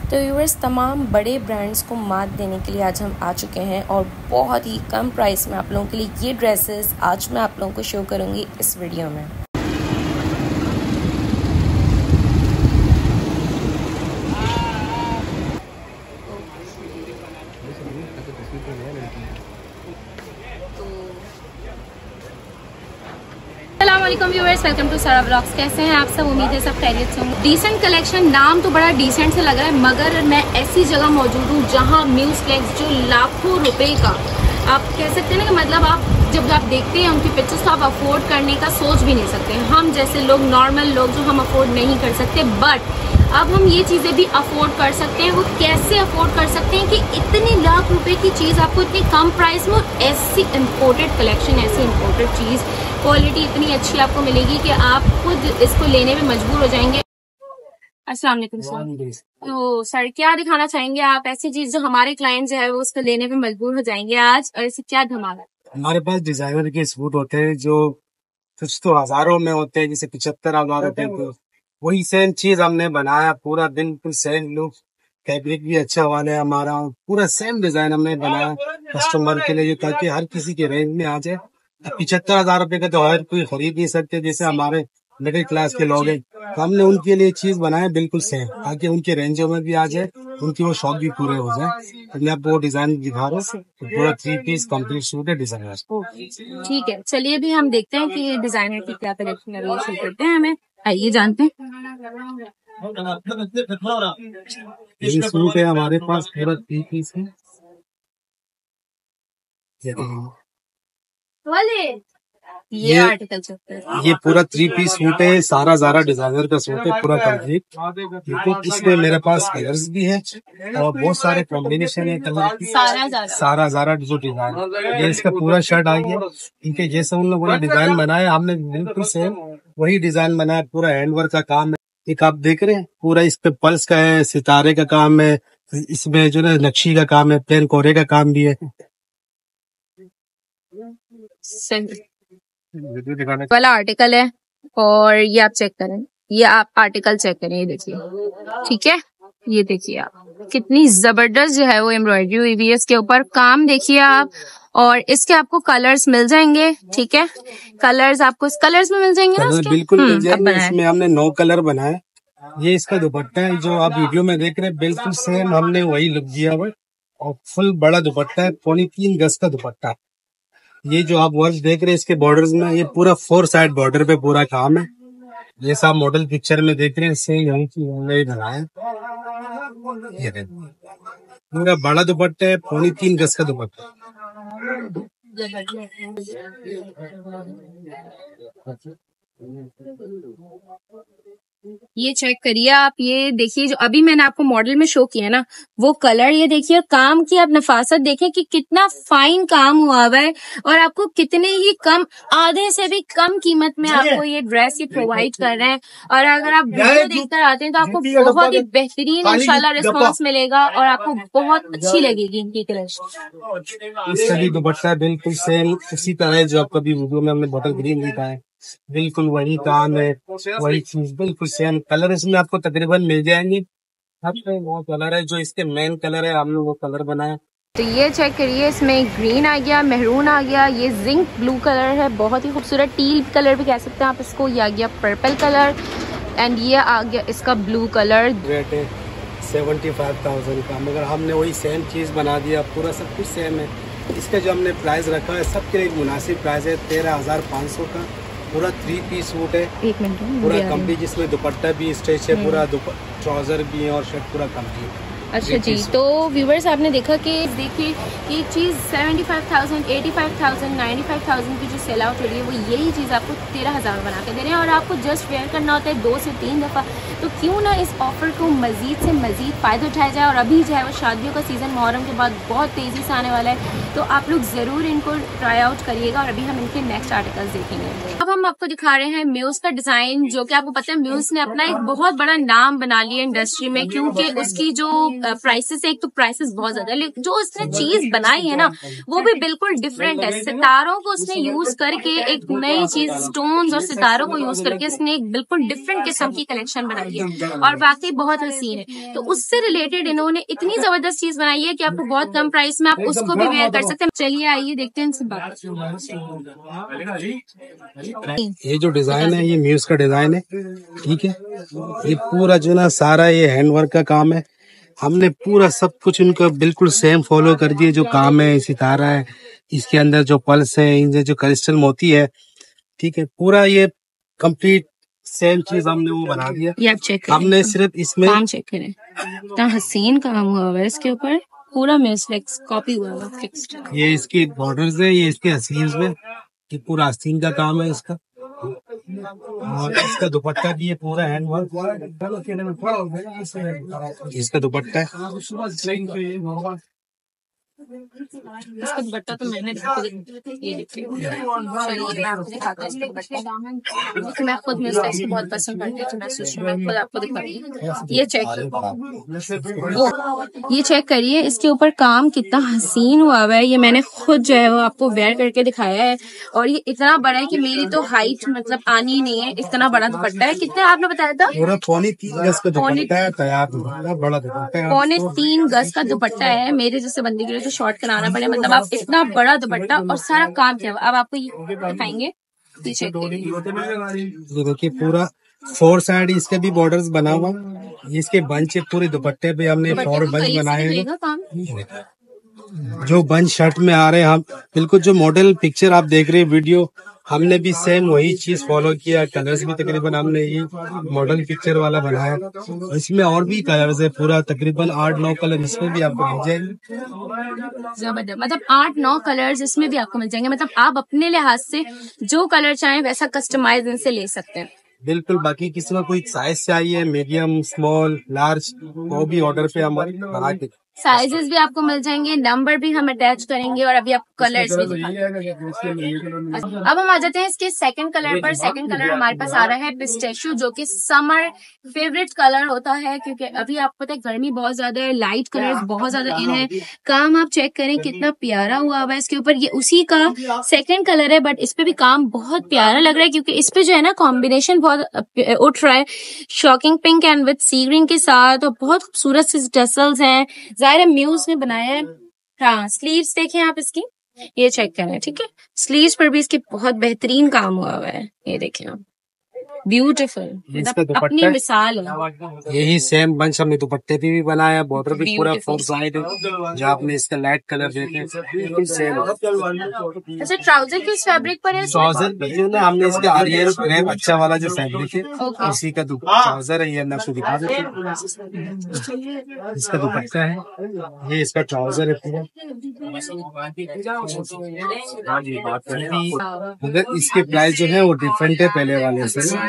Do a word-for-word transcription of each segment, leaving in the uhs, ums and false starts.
तो व्यूअर्स, तमाम बड़े ब्रांड्स को मात देने के लिए आज हम आ चुके हैं और बहुत ही कम प्राइस में आप लोगों के लिए ये ड्रेसेस आज मैं आप लोगों को शो करूंगी इस वीडियो में। अस्सलामुअलैकुम viewers, welcome to Sara vlogs. कैसे हैं आप सब? उम्मीद है सब खैरियत से होंगे। डिसेंट कलेक्शन, नाम तो बड़ा डिसेंट से लग रहा है, मगर मैं ऐसी जगह मौजूद हूँ जहाँ म्यूज फ्लेक्स जो लाखों रुपए का आप कह सकते हैं ना, कि मतलब आप जब आप देखते हैं उनकी पिक्चर्स तो आप अफोर्ड करने का सोच भी नहीं सकते। हम जैसे लोग, नॉर्मल लोग जो हम अफोर्ड नहीं कर सकते, बट अब हम ये चीजें भी अफोर्ड कर सकते हैं। वो कैसे अफोर्ड कर सकते हैं कि इतने लाख रुपए की चीज आपको इतनी कम प्राइस में, ऐसी इम्पोर्टेड कलेक्शन, ऐसी इम्पोर्टेड चीज, क्वालिटी इतनी अच्छी आपको मिलेगी कि आप खुद इसको लेने में मजबूर हो जाएंगे। अस्सलाम वालेकुम सर। तो सर, क्या दिखाना चाहेंगे आप ऐसी चीज जो हमारे क्लाइंट जो है वो उसको लेने में मजबूर हो जाएंगे आज, और इसे क्या धमाल है? हमारे पास डिजाइनर के सूट होते हैं जो कुछ तो हजारों में होते हैं, जैसे पिछहत्तर हजार होते हैं। तो वही सेम चीज हमने बनाया, पूरा बिल्कुल सेम लुक, फैब्रिक भी अच्छा वाला है हमारा, पूरा सेम डिजाइन हमने बनाया कस्टमर के लिए, ताकि हर किसी के रेंज में आ जाए। पिछहत्तर हजार रुपए का तो हर कोई खरीद नहीं सकते, जैसे हमारे मिडिल क्लास के लोग हैं, तो हमने उनके लिए चीज बनाया बिल्कुल सेम, ताकि उनके रेंजों में भी आ जाए, उनकी वो शौक भी पूरे हो जाए। तो मैं आपको वो डिजाइन दिखा रहा हूँ, तो पूरा थ्री पीस कंप्लीट सूट है डिजाइनर। ठीक है, चलिए भी हम देखते हैं कि डिजाइनर की क्या कलेक्शन है, वो शो करते हैं हमें। आइए जानते हैं। ये सूट है हमारे पास, पूरा थ्री पीस है। ये आर्टिकल चलता है, ये पूरा थ्री पीस सूट है, सारा ज़ारा डिजाइनर का सूट है, पूरा कंप्लीट। देखो इसमें मेरे पास कलर्स भी है और बहुत सारे कॉम्बिनेशन है कलर की। सारा ज़ारा जो डिजाइन, ये इसका पूरा शर्ट आ गया। इनके जैसे उन लोगों ने डिजाइन बनाया, हमने बिल्कुल सेम वही डिजाइन बनाया। पूरा हैंड वर्क का काम है, एक आप देख रहे हैं, पूरा इस पे पल्स का है, सितारे का काम है, इसमें जो है नक्शी का काम है, प्लेन कोरे का काम भी है। वाला आर्टिकल है, और ये आप चेक करें, ये आप आर्टिकल चेक करें, ये देखिए, ठीक है, ये देखिए आप कितनी जबरदस्त जो है वो एम्ब्रॉयडरी हुई हुई है इसके ऊपर, काम देखिए आप। और इसके आपको कलर्स मिल जाएंगे, ठीक है, कलर्स आपको इस कलर्स में मिल जाएंगे ना? कलर बिल्कुल मिल जाएंगे। इसमें हमने नौ कलर बनाए। ये इसका दुपट्टा है जो आप वीडियो में देख रहे हैं, बिल्कुल सेम हमने वही लुक दिया हुआ, और फुल बड़ा दुपट्टा है, पौनी तीन गज का दुपट्टा। ये जो आप वर्क देख रहे हैं इसके बॉर्डर्स में, ये पूरा फोर साइड बॉर्डर पे पूरा काम है। जैसा आप मॉडल पिक्चर में देख रहे हैं, इससे यही चीज हमने बनाया। ये पूरा बड़ा दुपट्टा है, पौनी तीन गज का दुपट्टा। ये चेक करिए आप, ये देखिए जो अभी मैंने आपको मॉडल में शो किया ना, वो कलर ये देखिए, काम की आप नफासत देखें कि कितना फाइन काम हुआ हुआ है, और आपको कितने ही कम, आधे से भी कम कीमत में आपको ये ड्रेस ये प्रोवाइड कर रहे हैं। और अगर आप वीडियो देखकर आते हैं तो आपको बहुत ही बेहतरीन इंशाल्लाह रिस्पॉन्स मिलेगा और आपको बहुत अच्छी लगेगी इनकी कलेक्शन। इसका भी दुपट्टा बिल्कुल सेम उसी तरह जो आपको अभी वीडियो में हमने बॉटल ग्रीन दिखाया, बिल्कुल वही काम है, वही चीज बिल्कुल सेम। कलर इसमें आपको तकरीबन मिल जाएंगे। आपको वो कलर है जो इसके मेन कलर है, हमने वो कलर बनाया। तो ये चेक करिए, इसमें ग्रीन आ गया, मेहरून आ गया, ये जिंक ब्लू कलर है, बहुत ही खूबसूरत, टील कलर भी कह सकते हैं आप इसको। ये आ गया पर्पल कलर, एंड ये आ गया इसका ब्लू कलर। रेट है सेवेंटी फाइव थाउजेंड का, मगर हमने वही सेम चीज बना दिया, पूरा सब कुछ सेम है। इसका जो हमने प्राइस रखा है सबके लिए मुनासिब प्राइस है, तेरह हजार पाँच सौ का पूरा थ्री पीस सूट है। एक मिनट, पूरा कंप्लीट, जिसमें दुपट्टा भी स्ट्रेच है, पूरा ट्राउजर भी है और शर्ट पूरा कंप्लीट। अच्छा जी, तो व्यूवर्स आपने देखा कि देखिए ये चीज़ seventy five thousand, eighty five thousand, ninety five thousand की जो सेल आउट हो रही है, वो यही चीज़ आपको तेरह हज़ार बना के दे रहे हैं, और आपको जस्ट वेयर करना होता है दो से तीन दफ़ा। तो क्यों ना इस ऑफर को मज़ीद से मज़ीद फ़ायदा उठाया जाए। और अभी जो है वो शादियों का सीज़न मुहर्रम के बाद बहुत तेज़ी से आने वाला है, तो आप लोग ज़रूर इनको ट्राई आउट करिएगा। और अभी हम इनके नेक्स्ट आर्टिकल्स देखेंगे। अब हम आपको दिखा रहे हैं म्यूज़ का डिज़ाइन, जो कि आपको पता है म्यूज़ ने अपना एक बहुत बड़ा नाम बना लिया इंडस्ट्री में, क्योंकि उसकी जो प्राइसेस एक तो प्राइसेस बहुत ज्यादा है, लेकिन जो उसने चीज बनाई है ना वो भी बिल्कुल डिफरेंट है। सितारों को उसने यूज करके एक नई चीज, स्टोन्स और सितारों को यूज करके उसने एक बिल्कुल डिफरेंट किस्म की कलेक्शन बनाई है और वाकई बहुत हसीन है। तो उससे रिलेटेड इन्होंने इतनी जबरदस्त चीज बनाई है कि आपको बहुत कम प्राइस में आप उसको भी वेयर कर सकते हैं। चलिए आइए देखते हैं इनसे बात। ये जो डिजाइन है ये म्यूज का डिजाइन है, ठीक है। ये पूरा जो ना सारा ये हैंडवर्क का काम है। हमने पूरा सब कुछ उनका बिल्कुल सेम फॉलो कर दिए। जो काम है सितारा है, इसके अंदर जो पल्स है, इनसे जो क्रिस्टल मोती है, ठीक है, पूरा ये कंप्लीट सेम चीज हमने वो बना दिया। ये आप चेक करें, हमने सिर्फ इसमें काम चेक करें, इतना हसीन काम हुआ है इसके ऊपर, पूरा म्यूजिक कॉपी हुआ है फिक्स्ड। ये इसकी बॉर्डर्स है, ये इसके हसीन में, ये पूरा हसीन का काम है इसका। और इसका दुपट्टा भी है पूरा हैंडवर्क, इसका दुपट्टा है। इसका दुपट्टा तो मैंने ये देखिए, मैं खुद में इसको बहुत पसंद करती हूँ, तो मैं सोच रही हूँ खुद आपको दिखाऊंगी। ये चेक ये चेक करिए, इसके ऊपर काम कितना हसीन हुआ हुआ है। ये मैंने खुद जो है वो आपको वेयर करके दिखाया है और ये इतना बड़ा है कि मेरी तो हाइट मतलब आनी ही नहीं है, इतना बड़ा दुपट्टा है। कितने आपने बताया था? पूरा पौने तीन गज का दुपट्टा है, तैयार बड़ा दुपट्टा है, पौने तीन गज का दुपट्टा है। मेरे जैसे बंदे के लिए तो शॉर्ट कराना पड़े, मतलब आप इतना बड़ा दुपट्टा और सारा काम किया। अब आपको ये दिखाएंगे, पीछे ये देखिए पूरा फोर साइड इसके भी बॉर्डर्स बना हुआ। इसके बंच पूरे दुपट्टे पे हमने फोर बंच बनाए हैं। जो बंच शर्ट में आ रहे हैं हम बिल्कुल जो मॉडल पिक्चर आप देख रहे हैं वीडियो, हमने भी सेम वही चीज फॉलो किया। कलर्स भी तकरीबन हमने ये मॉडल पिक्चर वाला बनाया। इसमें और भी कलर्स है, पूरा तकरीबन आठ नौ कलर इसमें भी आपको मिल जाएंगे। जबरदस्त, मतलब आठ नौ कलर्स इसमें भी आपको मिल जाएंगे। मतलब आप अपने लिहाज से जो कलर चाहें वैसा कस्टमाइज इनसे ले सकते हैं। बिल्कुल। बाकी किसी को कोई साइज चाहिए, मीडियम, स्मॉल, लार्ज, वो भी ऑर्डर पे हम बना के साइजेस भी आपको मिल जाएंगे, नंबर भी हम अटैच करेंगे और अभी आपको कलर्स भी दिखाएंगे। अब हम आ जाते हैं इसके सेकंड कलर पर। सेकंड कलर हमारे पास आ रहा है पिस्टेशियो, जो कि समर फेवरेट कलर होता है क्योंकि अभी आपको पता है गर्मी बहुत ज्यादा है, लाइट कलर्स बहुत ज्यादा इन है। काम आप चेक करें कितना प्यारा हुआ हुआ है इसके ऊपर। ये उसी का सेकंड कलर है बट इस पे भी काम बहुत प्यारा लग रहा है क्योंकि इस पे जो है ना कॉम्बिनेशन बहुत उठ रहा है, shocking pink and with sea green के साथ, और बहुत खूबसूरत से टसल्स हैं। जाहिर म्यूज ने बनाया है। हाँ, स्लीव्स देखें आप इसकी, ये चेक करें, ठीक है। स्लीव्स पर भी इसके बहुत बेहतरीन काम हुआ हुआ है, ये देखें आप, ब्यूटीफुल, अपनी मिसाल है। यही सेम बंच हमने दुपट्टे पे भी बनाया, बॉर्डर भी पूरा फोर साइड है। जो आपने इसका लाइट कलर देखे बिल्कुल सेम। अच्छा, ट्राउजर किस फैब्रिक पर है? ट्राउजर जो ना हमने इसका आरियल क्रेप अच्छा वाला जो फैब्रिक है उसी का ट्राउजर है। ये अंदर आपको दिखा देते हैं, इसका दुपट्टा है, ये इसका ट्राउजर है पूरा। मगर इसके प्राइस जो है वो डिफरेंट है पहले वाले से।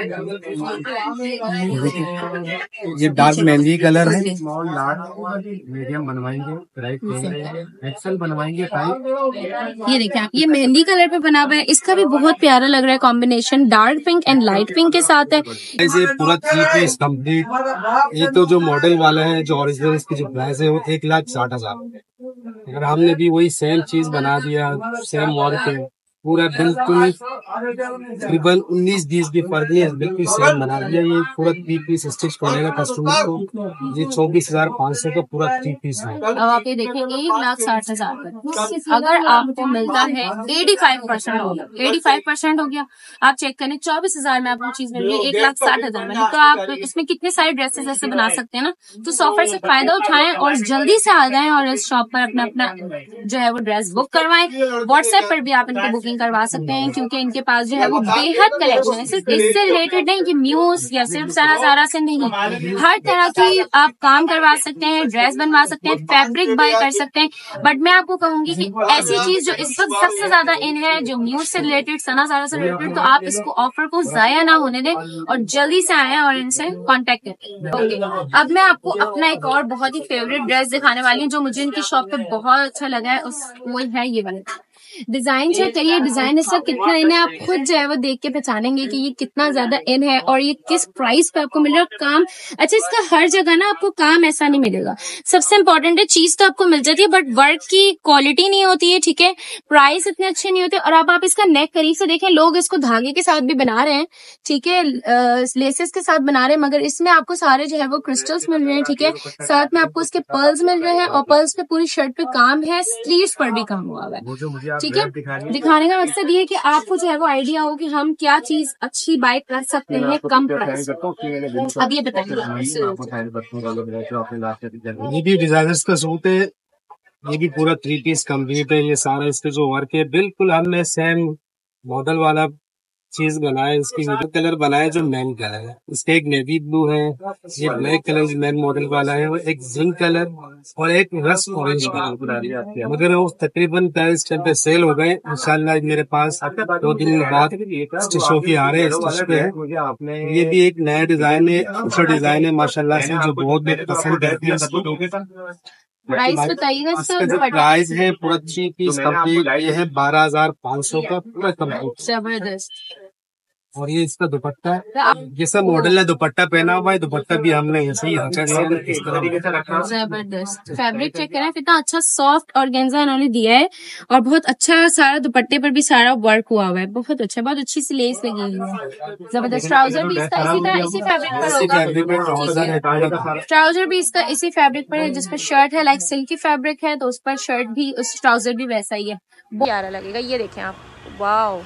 ये डार्क मेहंदी कलर है, मीडियम बनवाएंगे, एक्सेल बनवाएंगे। ये देखिए आप, ये मेहंदी कलर पे बना हुआ है, इसका भी बहुत प्यारा लग रहा है combination, dark pink and light pink के साथ है। ये पूरा थ्री पीस कंप्लीट। ये तो जो मॉडल वाला है, जो ओरिजिनल इसकी जो प्राइस है वो एक लाख साठ हजार। अगर हमने भी वही सेम चीज बना दिया, सेम वर्क है पूरा, बिल्कुल तकरीबन उन्नीस बीस भी फर्क नहीं है, बिल्कुल सेम बना दिया। ये पूरा थ्री पीस स्टिच पड़ेगा कस्टमर को। ये चौबीस हजार पाँच सौ का पूरा थ्री पीस है। अब आप ये देखें, एक लाख साठ हजार का अगर आपको मिलता है एटी फाइव परसेंट हो गया, एटी फाइव परसेंट हो गया। आप चेक करें, चौबीस हजार में आपको चीज मिल रही है एक लाख साठ हजार में। तो आप इसमें कितने सारे ड्रेसेस ऐसे बना सकते हैं ना। तो इस ऑफर से फायदा उठाएं और जल्दी से आ जाएं और इस शॉप पर अपना अपना जो है वो ड्रेस बुक करवाएं। व्हाट्सएप पर भी आप इनकी बुकिंग करवा सकते हैं क्योंकि इनके पास जो है वो बेहद कलेक्शन है। सिर्फ इससे रिलेटेड नहीं कि म्यूज या सिर्फ सारा सारा से नहीं, हर तरह की आप काम करवा सकते हैं, ड्रेस बनवा सकते हैं, फैब्रिक बाय कर सकते हैं। बट मैं आपको कहूंगी कि ऐसी चीज जो इस वक्त सबसे ज्यादा इन है, जो म्यूज से रिलेटेड, सना सारा से रिलेटेड, तो आप इसको ऑफर को जाया ना होने दें और जल्दी से आए और इनसे कॉन्टेक्ट करें। ओके, अब मैं आपको अपना एक और बहुत ही फेवरेट ड्रेस दिखाने वाली हूँ जो मुझे इनकी शॉप पे बहुत अच्छा लगा है। उस वो है ये वाला। डिजाइन चेक करिए, डिजाइन इसका कितना इन है, आप खुद जो है वो देख के पहचानेंगे कि ये कितना ज्यादा इन है और ये किस प्राइस पे आपको मिल रहा है। काम अच्छा, इसका हर जगह ना आपको काम ऐसा नहीं मिलेगा। सबसे इम्पोर्टेंट है चीज तो आपको मिल जाती है बट वर्क की क्वालिटी नहीं होती है, ठीक है, प्राइस इतने अच्छे नहीं होते। और अब आप इसका नेक करीब से देखें, लोग इसको धागे के साथ भी बना रहे हैं, ठीक है, लेसेस के साथ बना रहे हैं, मगर इसमें आपको सारे जो है वो क्रिस्टल्स मिल रहे हैं, ठीक है, साथ में आपको इसके पर्ल्स मिल रहे हैं और पर्ल्स पे पूरी शर्ट पे काम है, स्लीव्स पर भी काम हुआ हुआ है, ठीक है। दिखाने का मकसद ये है कि आपको जो है वो आइडिया हो कि हम क्या चीज अच्छी बाय कर सकते हैं कम प्राइस। अब ये बताइए, ये भी डिजाइनर्स का सूट है, ये भी पूरा थ्री पीस कंप्लीट है। ये सारा इसके जो वर्क है बिल्कुल हमने सेम मॉडल वाला चीज बनाया। इसकी कलर बनाया जो मेन कलर है, इसका एक नेवी ब्लू है, ये ब्लैक कलर मेन मॉडल वाला है, वो एक जिंक कलर और एक रस्ट ऑरेंज कलर। मगर वो तकरीबन इस टाइम पे सेल हो गए। इंशाल्लाह मेरे पास दो दिन बाद स्टिचों की आ रहे हैं, स्टिच पे है। ये भी एक नया डिजाइन है, अच्छा डिजाइन है माशाल्लाह से, जो बहुत लोग पसंद करते हैं। प्राइस बताइएगा। इसका जो प्राइस है पूरा थ्री पीस कंप्लीट ये है बारह हजार पाँच सौ का पूरा कंप्लीट। जबरदस्त। और ये इसका दुपट्टा है, ये सब मॉडल है, दुपट्टा पहना हुआ है, दुपट्टा भी हमने ऐसे ही जबरदस्त। फैब्रिक चेक करें कितना अच्छा सॉफ्ट ऑर्गेन्जा इन्होंने दिया है और बहुत अच्छा सारा दुपट्टे पर भी सारा वर्क हुआ हुआ है, बहुत अच्छा, बहुत अच्छी सी लेस लगी हुई है। जबरदस्त। ट्राउजर भी इसका इसी तरह इसी फैब्रिक पर होगा। ट्राउजर भी इसका इसी फैब्रिक पर है, जिसपे शर्ट है लाइक सिल्की फैब्रिक है तो उस पर शर्ट भी, उस ट्राउजर भी वैसा ही है, प्यारा लगेगा। ये देखें आप, वाओ,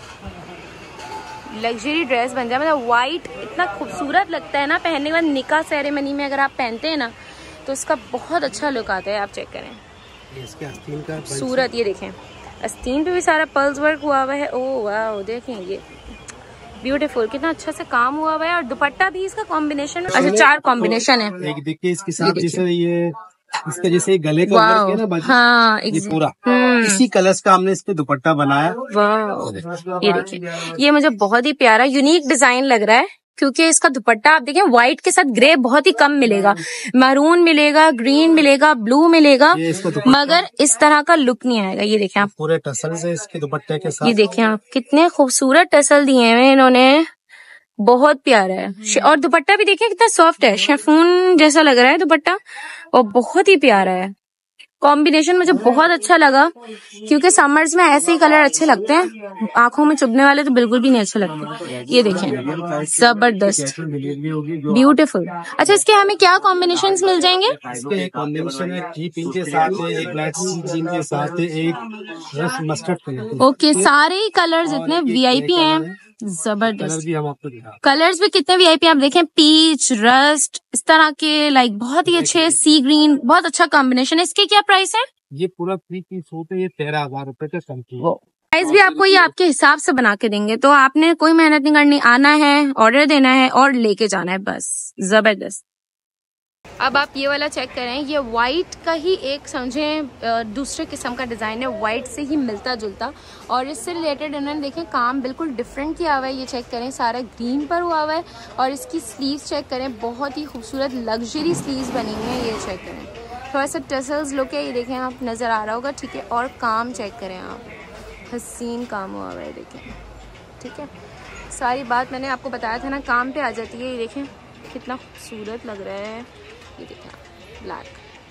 लग्जरी ड्रेस बन जाए, मतलब वाइट इतना खूबसूरत लगता है ना पहनने के बाद। निकाह सेरेमनी में अगर आप पहनते हैं ना तो इसका बहुत अच्छा लुक आता है। आप चेक करें इसके आस्तीन का सूरत, ये देखें आस्तीन पे भी सारा पर्ल्स वर्क हुआ हुआ है। ओह वाह, देखें ये ब्यूटीफुल, कितना अच्छा से काम हुआ हुआ है। और दुपट्टा भी इसका कॉम्बिनेशन, अच्छा चार कॉम्बिनेशन है। एक देखिए इसके साथ जैसे ये इसके जैसे गले का वर्क है ना, हाँ, ये पूरा इसी कलर्स का हमने इस पे दुपट्टा बनाया। वाह, ये देखिए, ये मुझे बहुत ही प्यारा यूनिक डिजाइन लग रहा है क्योंकि इसका दुपट्टा आप देखें व्हाइट के साथ ग्रे बहुत ही कम मिलेगा, मैरून मिलेगा, ग्रीन मिलेगा, ब्लू मिलेगा, मगर इस तरह का लुक नहीं आएगा। ये देखें आप, पूरे टसल से इसके दुपट्टे के साथ, ये देखें आप कितने खूबसूरत टसल दिए हैं इन्होंने, बहुत प्यारा है। और दुपट्टा भी देखिए कितना सॉफ्ट है, शेफून जैसा लग रहा है दुपट्टा और बहुत ही प्यारा है। कॉम्बिनेशन मुझे बहुत अच्छा लगा क्योंकि समर्स में ऐसे ही कलर अच्छे लगते हैं, आंखों में चुभने वाले तो बिल्कुल भी नहीं अच्छे लगते। ये देखें, जबरदस्त, ब्यूटीफुल। अच्छा, इसके हमें क्या कॉम्बिनेशंस मिल जाएंगे? इसके एक कॉम्बिनेशन है थ्री पिंक के साथ है, एक ब्लैक जीन के साथ है, एक मस्टर्ड कलर। ओके, सारे ही कलर्स इतने वीआईपी हैं, जबरदस्त। भी हम आपको दिखा, कलर्स भी कितने वीआईपी आप देखें, पीच, रस्ट, इस तरह के, लाइक बहुत ही अच्छे, सी ग्रीन, बहुत अच्छा कॉम्बिनेशन है। इसके क्या प्राइस है? ये पूरा थ्री पीस सूट है, ये तेरह हजार रूपए का समथिंग। प्राइस भी आपको ये आपके हिसाब से बना के देंगे, तो आपने कोई मेहनत नहीं करनी, आना है, ऑर्डर देना है और लेके जाना है, बस। जबरदस्त। अब आप ये वाला चेक करें, ये व्हाइट का ही एक समझें दूसरे किस्म का डिज़ाइन है, व्हाइट से ही मिलता जुलता, और इससे रिलेटेड इन्होंने देखें काम बिल्कुल डिफरेंट किया हुआ है। ये चेक करें, सारा ग्रीन पर हुआ हुआ है और इसकी स्लीव्स चेक करें, बहुत ही खूबसूरत लग्जरी स्लीव्स बनी हुई है। ये चेक करें, थोड़ा सा टसल्स लुक है, ये देखें आप, नज़र आ रहा होगा, ठीक है। और काम चेक करें आप, हसीन काम हुआ हुआ है, देखें, ठीक है। सारी बात मैंने आपको बताया था ना, काम पे आ जाती है। ये देखें कितना खूबसूरत लग रहा है, ये देखें ब्लैक।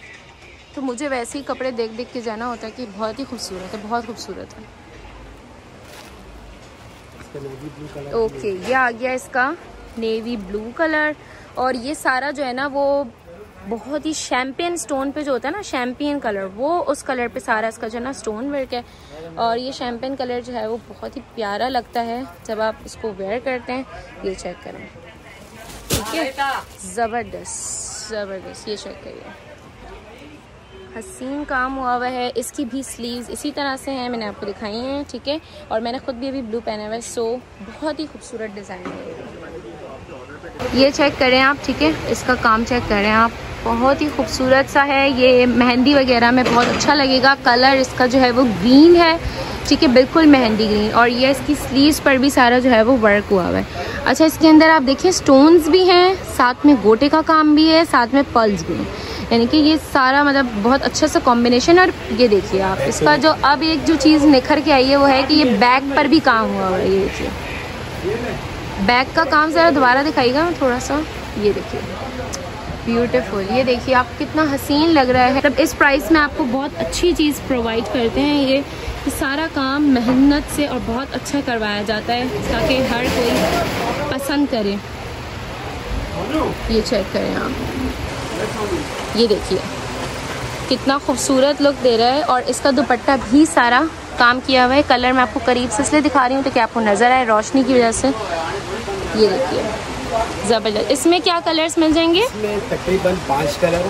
तो मुझे वैसे ही कपड़े देख देख के जाना होता है कि बहुत ही खूबसूरत है, बहुत खूबसूरत है। ओके, ये आ गया इसका नेवी ब्लू कलर, और ये सारा जो है ना वो बहुत ही शैम्पियन स्टोन पे जो होता है ना, शैम्पियन कलर, वो उस कलर पे सारा इसका जो है ना स्टोन वर्क है। और ये शैम्पियन कलर जो है वो बहुत ही प्यारा लगता है जब आप इसको वेयर करते हैं। ये चेक करें, ठीक है, जबरदस्त जबरदस्त। ये चेक करिए, हसीन काम हुआ हुआ है। इसकी भी स्लीव्स इसी तरह से हैं, मैंने आपको दिखाई हैं, ठीक है। और मैंने खुद भी अभी ब्लू पहना हुआ है, सो बहुत ही खूबसूरत डिज़ाइन है। ये चेक करें आप, ठीक है, इसका काम चेक करें आप, बहुत ही खूबसूरत सा है। ये मेहंदी वगैरह में बहुत अच्छा लगेगा। कलर इसका जो है वो ग्रीन है, ठीक है, बिल्कुल मेहंदी ग्रीन। और ये इसकी स्लीव्स पर भी सारा जो है वो वर्क हुआ हुआ है। अच्छा, इसके अंदर आप देखिए स्टोन्स भी हैं, साथ में गोटे का काम भी है, साथ में पर्ल्स भी हैं। यानी कि ये सारा मतलब बहुत अच्छा सा कॉम्बिनेशन। और ये देखिए आप इसका जो अब एक जो चीज़ निखर के आई है वो है कि ये बैक पर भी काम हुआ हुआ है। ये देखिए बैक का काम ज़रा दोबारा दिखाइएगा थोड़ा सा। ये देखिए ब्यूटीफुल, ये देखिए आप कितना हसीन लग रहा है। मतलब इस प्राइस में आपको बहुत अच्छी चीज़ प्रोवाइड करते हैं। ये ये सारा काम मेहनत से और बहुत अच्छा करवाया जाता है ताकि हर कोई पसंद करे। ये चेक करें आप, ये देखिए कितना खूबसूरत लुक दे रहा है। और इसका दुपट्टा भी सारा काम किया हुआ है। कलर मैं आपको करीब से इसलिए दिखा रही हूँ ताकि आपको नज़र आए रोशनी की वजह से। ये देखिए ज़बरदस्त। इसमें क्या कलर्स मिल जाएंगे? इसमें तकरीबन पांच कलर।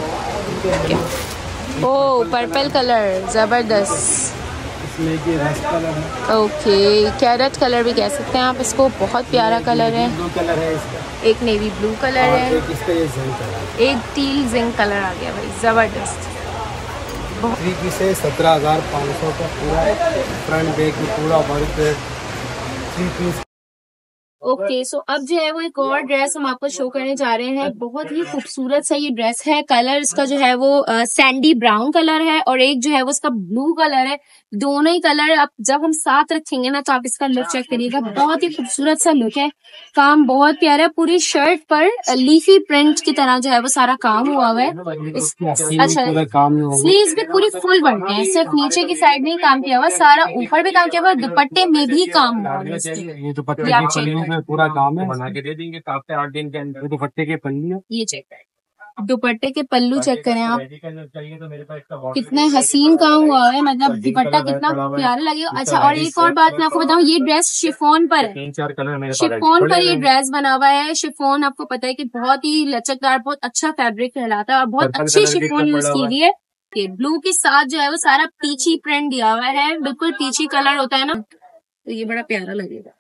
ओह पर्पल कलर ज़बरदस्त। इसमें ये रस्ट कलर है। ओके कैरेट कलर भी कह सकते हैं आप इसको, बहुत प्यारा कलर है। ब्लू कलर है इसका, एक नेवी ब्लू कलर है, एक इसका ये जिंक कलर, एक टील जिंक कलर आ गया भाई ज़बरदस्त। थ्री पीस है सत्रह हज़ार पाँच सौ का पूरा फ्रंट बैक में पूरा work three piece. Okay so अब जो है वो एक और ड्रेस हम आपको शो करने जा रहे हैं। बहुत ही खूबसूरत सा ये ड्रेस है। कलर इसका जो है वो सैंडी ब्राउन कलर है और एक जो है वो इसका ब्लू कलर है। दोनों ही कलर आप जब हम साथ रखेंगे ना तो आप इसका लुक चेक करिएगा। बहुत ही खूबसूरत सा लुक है। काम बहुत प्यारा है। पूरी शर्ट पर लीफी प्रिंट की तरह जो है वो सारा काम हुआ हुआ है। अच्छा स्लीव्स भी पूरी फुल बनते हैं, सिर्फ नीचे की साइड में ही काम किया हुआ, सारा ऊपर भी काम किया हुआ, दुपट्टे में भी काम हुआ है। पूरा काम है, बना के दे देंगे सात आठ दिन के अंदर। दुपट्टे के पल्लू, ये चेक करें दुपट्टे के पल्लू चेक करें आप, कितने हसीन काम हुआ है। मतलब दुपट्टा कितना प्यारा लगेगा। अच्छा और एक और बात मैं आपको बताऊं, ये ड्रेस शिफॉन पर है। तीन चार कलर शिफॉन पर ये ड्रेस बना हुआ है। शिफॉन आपको पता है कि बहुत ही लचकदार, बहुत अच्छा फैब्रिक कहलाता है और बहुत अच्छी शिफॉन यूज की हुई है। ब्लू के साथ जो है वो सारा पीची प्रिंट दिया हुआ है, बिल्कुल पीची कलर होता है ना, तो ये बड़ा प्यारा लगेगा।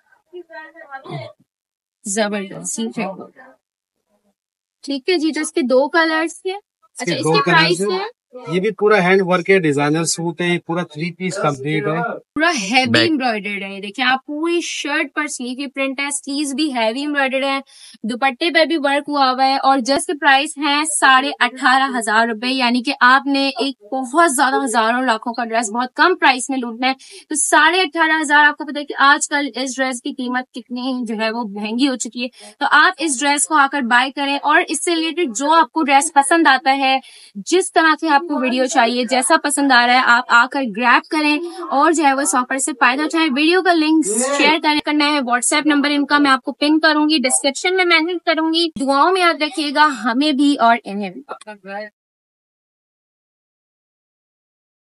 जबरदस्त ठीक है जी। तो इसके दो कलर्स हैं। अच्छा इसके प्राइस है? ये भी पूरा हैंड वर्क है, डिजाइनर सूट है, पूरा थ्री पीस कंप्लीट है, पूरा हैवी एम्ब्रॉयडर्ड है। देखिए आप पूरी शर्ट पर स्लीव की प्रिंट है, स्लीव्स भी हैवी एम्ब्रॉयडर्ड है, दुपट्टे पर भी वर्क हुआ हुआ है। और जस्ट प्राइस है साढ़े अठारह हजार रुपए। यानी कि आपने एक बहुत ज्यादा हजारों लाखों का ड्रेस बहुत कम प्राइस में लूटना है तो साढ़े अठारह हजार। आपको पता है कि आजकल इस ड्रेस की कीमत कितनी जो है वो महंगी हो चुकी है। तो आप इस ड्रेस को आकर बाय करें और इससे रिलेटेड जो आपको ड्रेस पसंद आता है, जिस तरह से आपको वीडियो चाहिए, जैसा पसंद आ रहा है, आप आकर ग्रैब करें और जो है वो इस ऑफर से फायदा उठाएं। वीडियो का लिंक शेयर करना है, व्हाट्सएप नंबर इनका मैं आपको पिन करूंगी, डिस्क्रिप्शन में मेंशन करूंगी। दुआओं में याद रखिएगा हमें भी और इन्हें भी।